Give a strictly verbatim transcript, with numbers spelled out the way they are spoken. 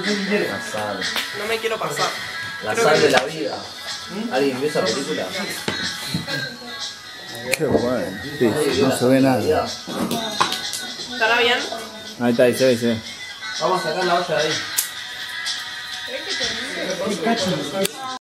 La sal. No me quiero pasar. La Creo sal que- de la vida. ¿Alguien vio esa película? Qué bueno. Sí, no se ve nada. ¿Estará bien? Ahí está, ahí se ve, se ve. Vamos a sacar la olla de ahí. ¿Qué cacho?